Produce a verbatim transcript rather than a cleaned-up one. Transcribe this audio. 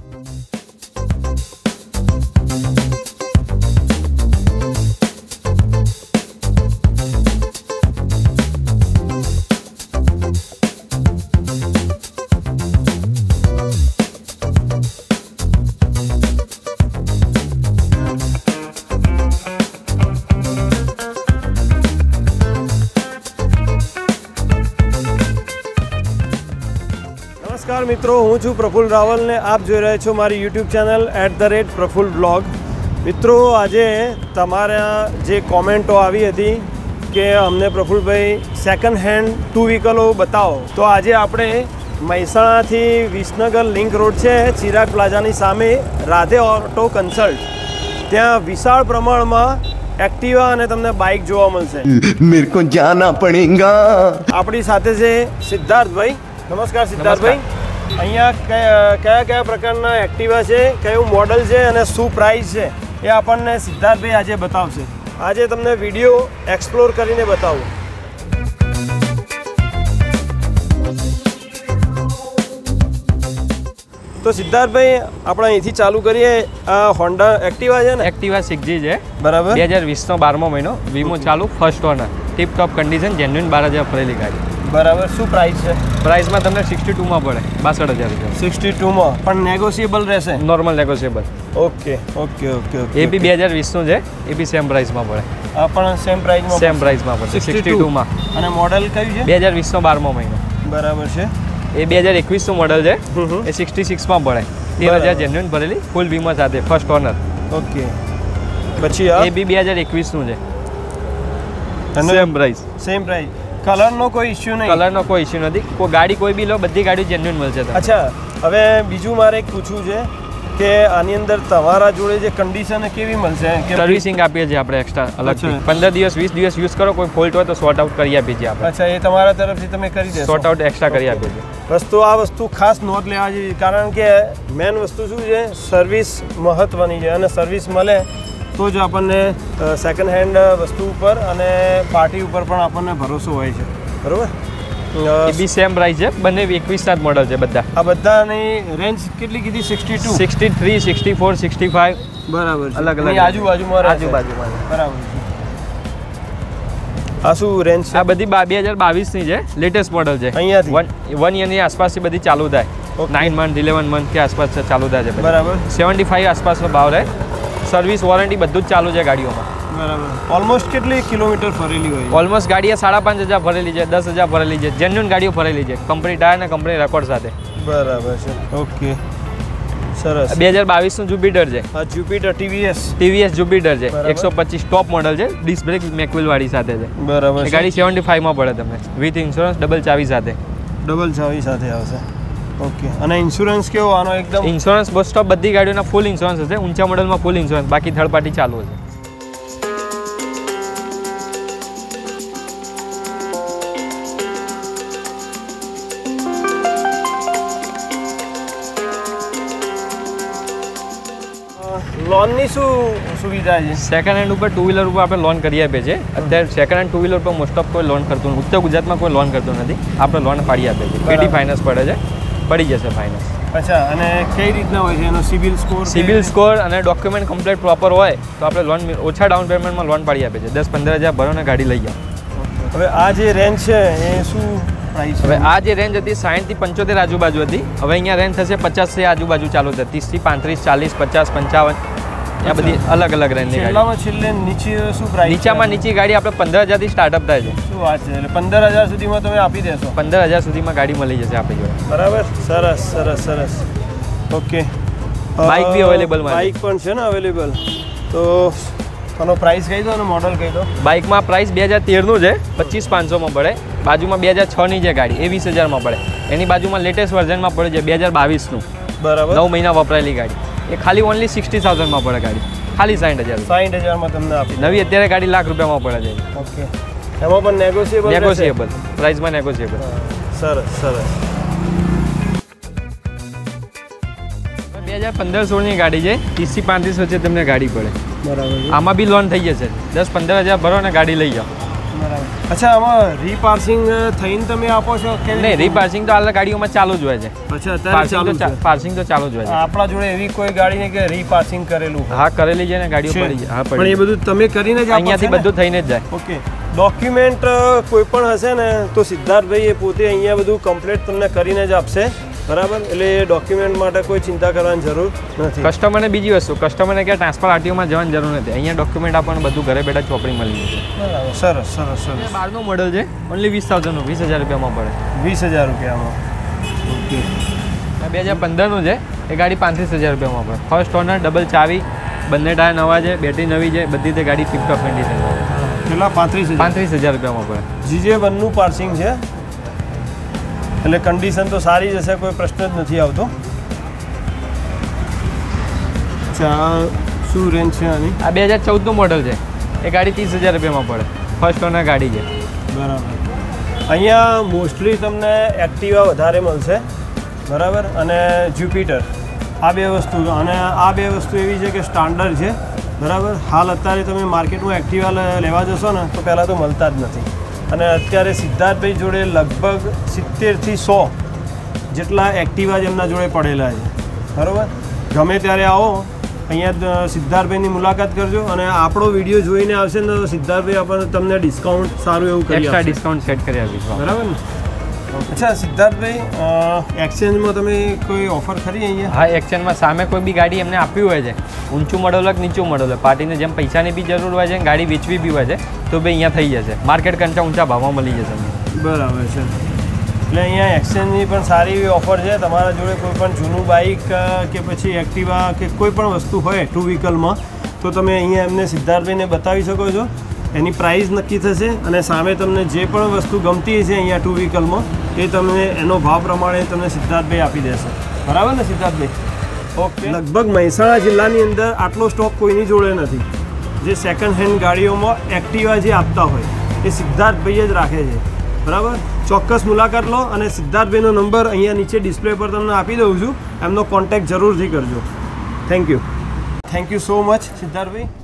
नमस्कार मित्रों, हूँ छूँ प्रफुल्ल रावल ने आप जो रहे छो मारी YouTube channel at the rate Praful blog. मित्रों, આજે તમારા જે કોમેન્ટો આવી હતી કે અમને પ્રફુલ્લભાઈ સેકન્ડ હેન્ડ ટુ વ્હીકલો બતાવો, તો આજે આપણે મહેસાણાથી વિસનગર લિંક રોડ છે, ચિરાગ પ્લાઝાની સામે રાધે ઓટો કન્સલ્ટ, ત્યાં વિશાળ પ્રમાણમાં એક્ટિવા અને તમને બાઇક જોવા મળશે। मेरे को जाना पड़ेगा। આપણી સાથે છે સિદ્ધાર્થભાઈ। નમસ્કાર સિદ્ધાર્થભાઈ, અહીંયા કયા કયા કયા પ્રકારના એક્ટિવા છે, કયું મોડલ છે અને શું પ્રાઇસ છે એ આપણને સિદ્ધાર્થભાઈ આજે બતાવશે। આજે તમને વિડીયો એક્સપ્લોર કરીને બતાવું। તો સિદ્ધાર્થભાઈ, આપણે અહીંથી ચાલુ કરીએ। આ હોન્ડા એક્ટિવા છે ને? એક્ટિવા સિક્સ જી છે, બરાબર। બે હજાર વીસનો બારમો મહિનો, વીમો ચાલુ, first owner, tip top condition, genuine બાર હજાર ફરેલી ગાડી, બરાબર। શું પ્રાઇસ છે? પ્રાઇસમાં તમને સિક્સટી ટુમાં પડે, બાસઠ હજાર રૂપિયા। સિક્સટી ટુમાં પણ નેગોશિયેબલ રહેશે? Normal negotiable. Okay okay okay okay. એ બી બે હજાર વીસનું છે, એ બી સેમ પ્રાઇસમાં પડે। આ પણ સેમ પ્રાઇસમાં? સેમ પ્રાઇસમાં પડે, સિક્સટી ટુમાં। અને મોડલ કયું છે? બે હજાર વીસનો બારમો મહિનો, બરાબર છે। એ બે હજાર એકવીસનું મોડલ છે, એ સિક્સટી સિક્સમાં પડે, તેર હજાર જેન્યુઇન ભરેલી, ફૂલ વીમા સાથે, ફર્સ્ટ ઓનર। ઓકે, પછી આ એ બી બે હજાર એકવીસનું છે, સેમ પ્રાઇસ। સેમ પ્રાઇસ, કલરનો કોઈ ઇશ્યુ નહીં? કલરનો કોઈ ઇશ્યુ નથી, કોઈ ગાડી કોઈ બી લો, બધી ગાડી જેન્યુઇન મળશે તમને। અચ્છા, હવે બીજું મારે એક પૂછવું છે કે આની અંદર તમારા જોડે જે કન્ડિશન કેવી મળશે? સર્વિસિંગ આપીએ છીએ આપણે એક્સ્ટ્રા અલગથી, પંદર દિવસ વીસ દિવસ યુઝ કરો, કોઈ ફોલ્ટ હોય તો સોર્ટ આઉટ કરી આપીએ છીએ આપણે। અચ્છા, એ તમારા તરફથી તમે કરી દેશો? સોર્ટ આઉટ એક્સ્ટ્રા કરી આપીએ છીએ। વસ્તુ આ વસ્તુ ખાસ નોંધ લેવા જેવી, કારણ કે મેન વસ્તુ શું છે, સર્વિસ મહત્ત્વની છે, અને સર્વિસ મળે તો જ આપણને સેકન્ડ હેન્ડ વસ્તુ ઉપર અને પાર્ટી ઉપર પણ આપણને ભરોસો હોય છે, બરાબર? એ બી સેમ પ્રાઇસ છે, બંને એકવીસના જ મોડલ છે બધા। આ બધાની રેન્જ કેટલી કીધી? Sixty two, sixty three, sixty four, sixty five, બરાબર, અલગ અલગ આજુબાજુમાં આજુબાજુમાં, બરાબર છે। આ શું રેન્જ છે? આ બધી બે હજાર બાવીસની છે, લેટેસ્ટ મોડલ છે, અહીંયાથી વન વન યરની આસપાસથી બધી ચાલુ થાય, નાઇન મંથ ઇલેવન મંથ કે આસપાસ ચાલુ થાય છે, બરાબર। સેવન્ટી ફાઈવ આસપાસનો ભાવ રહે, સર્વિસ વોરંટી બધું જ ચાલુ છે ગાડીઓમાં, બરાબર। ઓલમોસ્ટ કેટલી કિલોમીટર ફરેલી હોય? ઓલમોસ્ટ ગાડીએ સાડા પાંચ હજાર ભરેલી છે, દસ હજાર ભરેલી છે, જેન્યુઇન ગાડીઓ ભરેલી છે, કંપની ટાયર અને કંપની રેકોર્ડ સાથે, બરાબર છે। ઓકે, સરસ। બે હજાર બાવીસનું જુપિટર છે, આ જુપિટર ટીવીએસ ટીવીએસ જુપિટર છે, એકસો પચીસ ટોપ મોડલ છે, ડિસ્ક બ્રેક મેકવિલ વાળી સાથે છે, બરાબર। ગાડી સેવન્ટી ફાઈવમાં પડે તમને, વિથ ઇન્સ્યોરન્સ, ડબલ ચાવી સાથે, ડબલ ચાવી સાથે આવશે। ઓકે, અને ઇન્સ્યોરન્સ કેવો આનો? એકદમ ઇન્સ્યોરન્સ મોસ્ટ ઓફ બધી ગાડીઓના ફૂલ ઇન્સ્યોરન્સ હશે, ઊંચા મોડલમાં ફૂલ ઇન્સ્યોરન્સ, બાકી થર્ડ પાર્ટી ચાલુ હશે। લોનની શું સુવિધા છે? સેકન્ડ હેન્ડ ઉપર ટુ વ્હીલર ઉપર આપણે લોન કરી આપીએ છીએ। અત્યારે સેકન્ડ હેન્ડ ટુ વ્હીલર ઉપર મોસ્ટ ઓફ કોઈ લોન કરતું નથી, ઉત્તર ગુજરાતમાં કોઈ લોન કરતું નથી, આપણે લોન પાડી આપીએ છીએ, પેટી ફાઇનાન્સ પડે છે, પડી જશે ફાઇનાન્સ। અચ્છા, અને કઈ રીતના હોય છે એનો સિબિલ સ્કોર? સિબિલ સ્કોર અને ડોક્યુમેન્ટ કમ્પ્લીટ પ્રોપર હોય તો આપણે લોન ઓછા ડાઉન પેમેન્ટમાં લોન પાડી આપીએ છીએ, દસ પંદર હજાર ભરો ને ગાડી લઈ જાઓ। હવે આ જે રેન્જ છે એ શું પ્રાઇસ? હવે આ જે રેન્જ હતી સાઠથી પંચોતેર આજુબાજુ હતી, હવે અહીંયા રેન્જ થશે પચાસથી આજુબાજુ ચાલુ છે, ત્રીસથી પાંત્રીસ, ચાલીસ, પચાસ, પંચાવન, આ બધી અલગ અલગ રેન્જની ગાડી। છેલ્લે નીચે શું પ્રાઇસ? નીચામાં નીચી ગાડી આપણે પંદર હજારથી સ્ટાર્ટઅપ થાય છે। શું વાત છે? એટલે પંદર હજાર સુધીમાં તમે આપી દેશો? પંદર હજાર સુધીમાં ગાડી મળી જશે આપણી જોડે, બરાબર। સરસ સરસ સરસ। ઓકે, બાઇક બી અવેલેબલ, બાઇક પણ છે ને અવેલેબલ? તો આનો પ્રાઇસ કહી દો અને મોડલ કહી દો। બાઇકમાં પ્રાઇસ બે હજાર તેરનું છે, પચીસ પાંચસોમાં પડે, બાજુમાં બે હજાર છની છે ગાડી, એ વીસ હજારમાં પડે, એની બાજુમાં લેટેસ્ટ વર્ઝનમાં પડે છે બે હજાર બાવીસનું, બરાબર, નવ મહિના વપરાયેલી ગાડી, એ ખાલી ઓનલી સિક્સટી થાઉઝન્ડમાં પડે ગાડી, ખાલી સાઠ હજાર સાઠ હજારમાં તમને આપી નવી, અત્યારે ગાડી લાખ રૂપિયામાં પડે છે। ઓકે, એમાં પણ નેગોશિયેબલ? Negotiable, પ્રાઇસમાં negotiable. સરસ સરસ। બે હજાર પંદર સોળની ગાડી છે, ત્રીસથી પાંત્રીસ વચ્ચે તમને ગાડી પડે, બરાબર। આમાં બી લોન થઈ જશે, દસ પંદર હજાર ભરો ને ગાડી લઈ જાઓ, બરાબર। અચ્છા, આમાં રીપાર્સિંગ થઈને તમે આપો છો કે નહીં, રીપાર્સિંગ તો હાલ ગાડીઓમાં ચાલુ જ હોય છે. અચ્છા, અત્યારે ચાલુ છે. પાર્સિંગ તો ચાલુ જ હોય છે. આપણા જોડે એવી કોઈ ગાડી નહીં કે રીપાર્સિંગ કરેલું? હા, કરેલી છે ને ગાડીઓ પડી. હા, પણ એ બધું તમે કરીને જ અહીંયાથી બધું થઈને જ જાય. ઓકે. ડોક્યુમેન્ટ કોઈ પણ હશે ને તો સિદ્ધાર્થભાઈ એ પોતે અહીંયા બધું કમ્પ્લીટ તમને કરીને જ આપશે, બરાબર? એટલે એ ડોક્યુમેન્ટ માટે કોઈ ચિંતા કરવાની જરૂર નથી. કસ્ટમરને બીજી વસ્તુ, કસ્ટમરને ક્યાં ટ્રાન્સફર આરટીઓમાં જવાની જરૂર નથી. અહીંયા ડોક્યુમેન્ટ આપણને બધું ઘરે બેઠા ચોપડી મળી જશે. બરાબર, સરસ સરસ સરસ. બારનું મોડલ છે, ઓનલી વીસ થાઉઝન્ડનું, વીસ હજાર રૂપિયામાં પડે. વીસ હજાર રૂપિયામાં. ઓકે. બે હજાર પંદરનું છે, એ ગાડી પાંત્રીસ હજાર રૂપિયામાં પડે. ફર્સ્ટ ઓનર, ડબલ ચાવી, બંને ટાયર નવા છે, બેટરી નવી છે, બધી તે ગાડી ટીપ ટોપ કન્ડિશન છે. કેટલા? પાંત્રીસ પાંત્રીસ હજાર રૂપિયામાં પડે. જીજે વનનું પાર્સિંગ છે, એટલે કન્ડિશન તો સારી જ હશે, કોઈ પ્રશ્ન જ નથી આવતો. અચ્છા, શું રેન્જ છે આની? આ બે હજાર ચૌદનું મોડલ છે, એ ગાડી ત્રીસ હજાર રૂપિયામાં પડે. ફર્સ્ટ ઓનર ગાડી છે. બરાબર. અહીંયા મોસ્ટલી તમને એક્ટિવા વધારે મળશે, બરાબર, અને જ્યુપિટર, આ બે વસ્તુ. અને આ બે વસ્તુ એવી છે કે સ્ટાન્ડર્ડ છે, બરાબર. હાલ અત્યારે તમે માર્કેટમાં એક્ટિવા લેવા જશો ને તો પહેલાં તો મળતા જ નથી. અને અત્યારે સિદ્ધાર્થભાઈ જોડે લગભગ સિત્તેરથી સો જેટલા એક્ટિવા જ એમના જોડે પડેલા છે, બરાબર. ગમે ત્યારે આવો, અહીંયા સિદ્ધાર્થભાઈની મુલાકાત કરજો. અને આપણો વિડીયો જોઈને આવશે ને તો સિદ્ધાર્થભાઈ આપણને તમને ડિસ્કાઉન્ટ સારું એવું કરી એક્સ્ટ્રા ડિસ્કાઉન્ટ સેટ કરી આપીશું, બરાબર ને? અચ્છા સિદ્ધાર્થભાઈ, એક્સચેન્જમાં તમે કોઈ ઓફર ખરી અહીંયા? હા, એક્સચેન્જમાં સામે કોઈ બી ગાડી એમને આપવી હોય છે, ઊંચું મોડલ હોય કે નીચું મોડલ હોય, પાર્ટીને જેમ પૈસાની બી જરૂર હોય છે, ગાડી વેચવી બી હોય છે, તો ભાઈ અહીંયા થઈ જશે. માર્કેટ કરતાં ઊંચા ભાવમાં મળી જશે. બરાબર છે. એટલે અહીંયા એક્સચેન્જની પણ સારી એવી ઓફર છે. તમારા જોડે કોઈ પણ જૂનું બાઇક કે પછી એક્ટિવા કે કોઈ પણ વસ્તુ હોય ટુ વ્હીકલમાં તો તમે અહીંયા એમને સિદ્ધાર્થભાઈને બતાવી શકો છો. એની પ્રાઇસ નક્કી થશે અને સામે તમને જે પણ વસ્તુ ગમતી છે અહીંયા ટુ વ્હીકલમાં એ તમને એનો ભાવ પ્રમાણે તમને સિદ્ધાર્થભાઈ આપી દેશે, બરાબર ને સિદ્ધાર્થભાઈ? ઓકે. લગભગ મહેસાણા જિલ્લાની અંદર આટલો સ્ટોક કોઈની જોડે નથી. જે સેકન્ડ હેન્ડ ગાડીઓમાં એક્ટિવા જે આપતા હોય એ સિદ્ધાર્થભાઈ જ રાખે છે, બરાબર. ચોક્કસ મુલાકાત લો અને સિદ્ધાર્થભાઈનો નંબર અહીંયા નીચે ડિસ્પ્લે પર તમને આપી દઉં છું, એમનો કોન્ટેક્ટ જરૂરથી કરજો. Thank you thank you so much Siddharthbhai.